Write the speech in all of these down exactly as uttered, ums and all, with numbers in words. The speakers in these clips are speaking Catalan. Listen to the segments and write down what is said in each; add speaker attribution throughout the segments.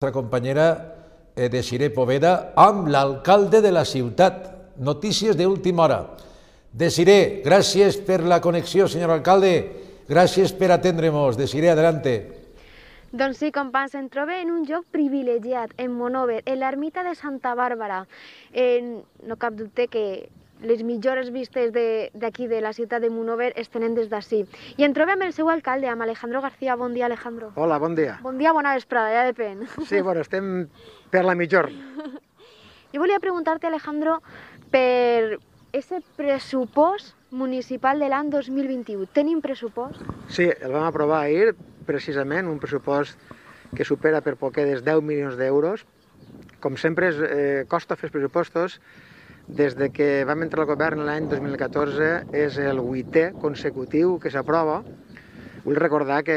Speaker 1: Nuestra compañera eh, Desiré Poveda amb l'alcalde de la ciutat. Notícies d'última hora. Desiré, gràcies per la connexió, senyor alcalde. Gràcies per atendre-nos. Desiré, adelante.
Speaker 2: Doncs sí, companys, em trobo en un lloc privilegiat, en Monòver, en l'ermita de Santa Bàrbara. Eh, no cap dubte que les millors vistes d'aquí, de, de la ciutat de Monòver, es tenen des d'ací. I em trobo amb el seu alcalde, amb Alejandro García. Bon dia, Alejandro.
Speaker 3: Hola, bon dia.
Speaker 2: Bon dia, bona vesprada, ja depèn.
Speaker 3: Sí, bueno, estem per la mitjorn.
Speaker 2: Jo volia preguntar-te, Alejandro, per ese pressupost municipal de l'any dos mil vint-i-u. Tenim pressupost?
Speaker 3: Sí, el vam aprovar ahir, precisament, un pressupost que supera per poquedes deu milions d'euros. Com sempre, eh, costa fer els pressupostos. Des de que vam entrar al govern l'any dos mil catorze és el vuitè consecutiu que s'aprova. Vull recordar que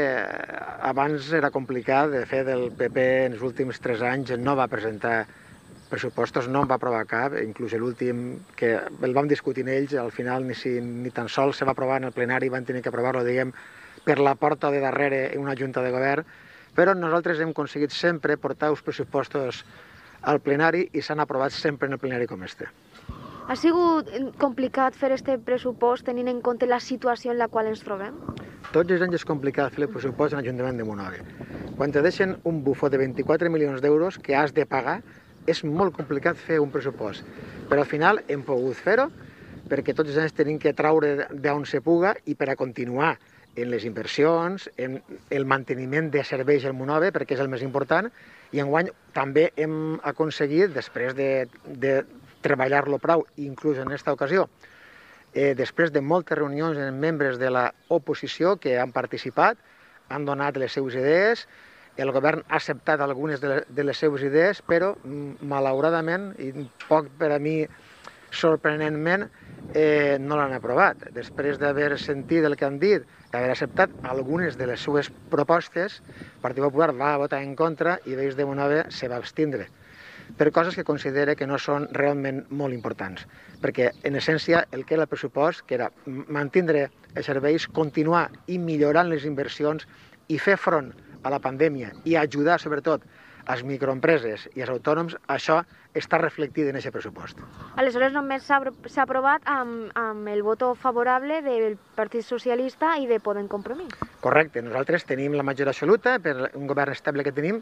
Speaker 3: abans era complicat, de fet el P P en els últims tres anys no va presentar pressupostos, no en va aprovar cap, inclús l'últim que el vam discutir en ells, al final ni, si, ni tan sols se va aprovar en el plenari, van tenir que aprovar-lo, diguem, per la porta de darrere en una junta de govern, però nosaltres hem aconseguit sempre portar els pressupostos al plenari i s'han aprovat sempre en el plenari com este.
Speaker 2: Ha sigut complicat fer aquest pressupost tenint en compte la situació en la qual ens trobem?
Speaker 3: Tots els anys és complicat fer el pressupost en l'Ajuntament de Monòver. Quan te deixen un bufó de vint-i-quatre milions d'euros que has de pagar, és molt complicat fer un pressupost. Però al final hem pogut fer-ho perquè tots els anys tenim que traure d'on se puga i per a continuar en les inversions, en el manteniment de serveis al Monòver, perquè és el més important, i enguany també hem aconseguit, després de, de treballar-lo prou, inclús en aquesta ocasió, eh, després de moltes reunions amb membres de l'oposició que han participat, han donat les seues idees, el govern ha acceptat algunes de les, de les seues idees, però malauradament, i poc per a mi sorprenentment, eh, no l'han aprovat. Després d'haver sentit el que han dit, d'haver acceptat algunes de les seues propostes, el Partit Popular va votar en contra i Veïns de Monòver se va abstindre per coses que considera que no són realment molt importants. Perquè, en essència, el que era el pressupost, que era mantindre els serveis, continuar i millorant les inversions i fer front a la pandèmia i ajudar, sobretot, les microempreses i els autònoms, això està reflectit en aquest pressupost.
Speaker 2: Aleshores, només s'ha aprovat amb, amb el vot favorable del Partit Socialista i de Podem Compromís.
Speaker 3: Correcte. Nosaltres tenim la majoria absoluta per un govern estable que tenim.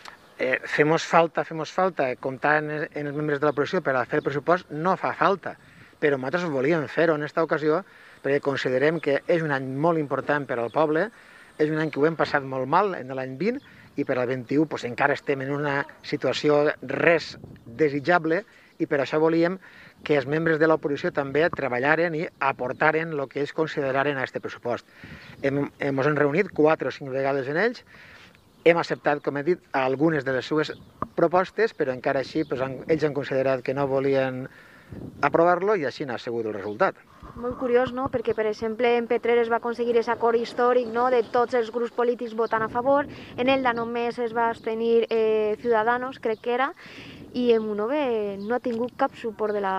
Speaker 3: Eh, femos falta, femos falta, comptar en, en els membres de l'oposició per a fer el pressupost no fa falta, però nosaltres volíem fer-ho en aquesta ocasió perquè considerem que és un any molt important per al poble, és un any que ho hem passat molt mal en l'any vint i per al vint-i-u doncs, encara estem en una situació res desitjable i per això volíem que els membres de l'oposició també treballaren i aportaren el que ells consideraren a aquest pressupost. Hem, hem, ens hem reunit quatre o cinc vegades en ells. Hem acceptat, com he dit, algunes de les seues propostes, però encara així doncs, han, ells han considerat que no volien aprovar-lo i així n'ha sigut el resultat.
Speaker 2: Molt curiós, no? Perquè, per exemple, en Petrer es va aconseguir aquest acord històric, no?, de tots els grups polítics votant a favor, en Elda només es va abstenir eh, Ciudadanos, crec que era, i en Monòver no ha tingut cap suport de la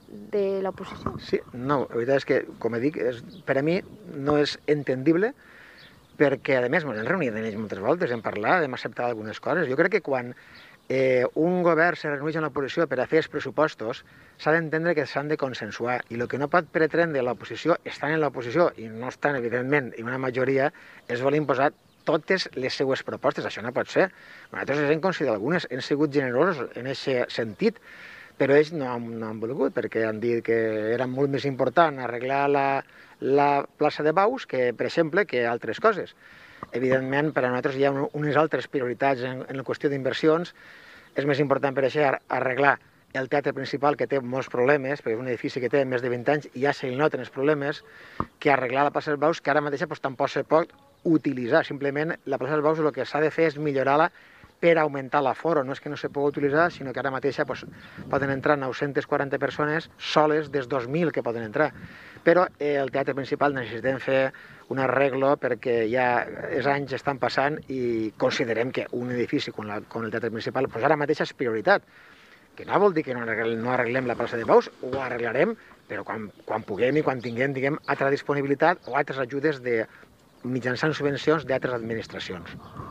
Speaker 2: de l'oposició.
Speaker 3: Sí, no, la veritat és que, com he dit, és, per a mi no és entendible, perquè, a més, ens hem reunit en ells moltes voltes, hem parlat, hem acceptat algunes coses. Jo crec que quan eh, un govern se reuneix en l'oposició per a fer els pressupostos, s'ha d'entendre que s'han de consensuar, i el que no pot pretendre l'oposició, estan en l'oposició, i no estan, evidentment, i una majoria, és voler imposar totes les seues propostes. Això no pot ser. Nosaltres les hem considerat algunes, hem sigut generosos en aquest sentit, però ells no han, no han volgut, perquè han dit que era molt més important arreglar la, la plaça de Baus que, per exemple, que altres coses. Evidentment, per a nosaltres hi ha unes altres prioritats en, en la qüestió d'inversions. És més important, per això, arreglar el teatre principal, que té molts problemes, perquè és un edifici que té més de vint anys i ja se li noten els problemes, que arreglar la plaça de Baus, que ara mateix pues, tampoc se pot utilitzar. Simplement, la plaça de Baus el que s'ha de fer és millorar-la per augmentar l'aforo. No és que no se pugui utilitzar, sinó que ara mateixa pues, poden entrar nou-centes quaranta persones soles des dos mil que poden entrar. Però eh, el teatre principal necessitem fer un arreglo perquè ja els anys estan passant i considerem que un edifici com, la, com el teatre principal pues, ara mateix és prioritat. Que no vol dir que no arreglem, no arreglem la plaça de Baus, ho arreglarem, però quan, quan puguem i quan tinguem diguem, altra disponibilitat o altres ajudes de, mitjançant subvencions d'altres administracions.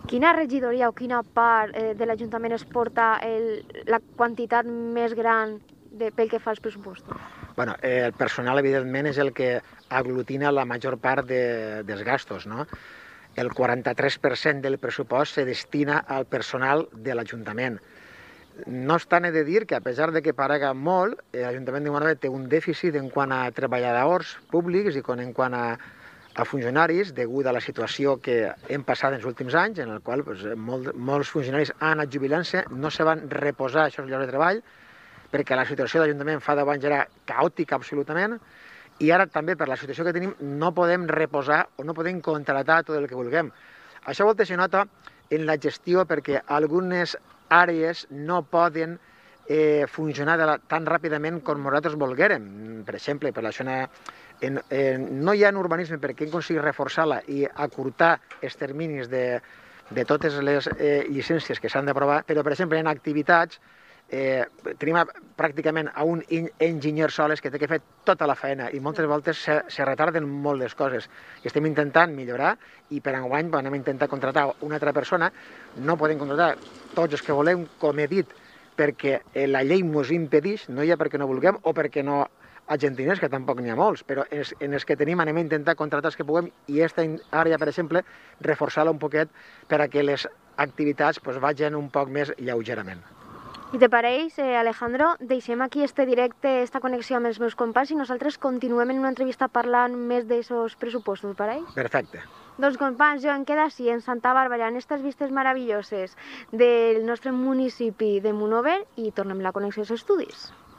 Speaker 2: Quina regidoria o quina part eh, de l'Ajuntament es porta el, la quantitat més gran de, pel que fa als pressupostos?
Speaker 3: Bueno, eh, el personal, evidentment, és el que aglutina la major part de, dels gastos, no? El quaranta-tres per cent del pressupost se destina al personal de l'Ajuntament. No obstant, he de dir que, a pesar de que parega molt, l'Ajuntament de Mónové té un dèficit en quant a treballadors públics i en quant a, a funcionaris, degut a la situació que hem passat en els últims anys, en el qual pues, molt, molts funcionaris han anat jubilant-se, no se van reposar aquests llocs de treball, perquè la situació de l'Ajuntament fa deu anys era caòtica absolutament, i ara també per la situació que tenim no podem reposar o no podem contratar tot el que vulguem. Això vol dir que se nota en la gestió perquè algunes àrees no poden eh, funcionar de la, tan ràpidament com nosaltres volguérem. Per exemple, per la zona, en, en, no hi ha en urbanisme perquè hem aconseguit reforçar-la i acurtar els terminis de, de totes les eh, llicències que s'han d'aprovar, però per exemple en activitats Eh, tenim a, pràcticament a un enginyer soles que té que fer tota la feina i moltes voltes se, se retarden molt les coses. I estem intentant millorar i per enguany anem a intentar contratar una altra persona. No podem contratar tots els que volem, com he dit, perquè la llei ens impedeix, no hi ha perquè no vulguem o perquè no hagin diners, que tampoc n'hi ha molts, però en els que tenim anem a intentar contratar els que puguem i aquesta àrea, per exemple, reforçar-la un poquet per a que les activitats pues, vagin un poc més lleugerament.
Speaker 2: I te pareix, eh, Alejandro, deixem aquí este directe, esta connexió amb els meus companys i nosaltres continuem en una entrevista parlant més d'aquests pressupostos, pareix?
Speaker 3: Perfecte.
Speaker 2: Doncs companys, jo em quedo així, en Santa Bàrbara, en aquestes vistes meravelloses del nostre municipi de Mónové i tornem a la connexió als estudis.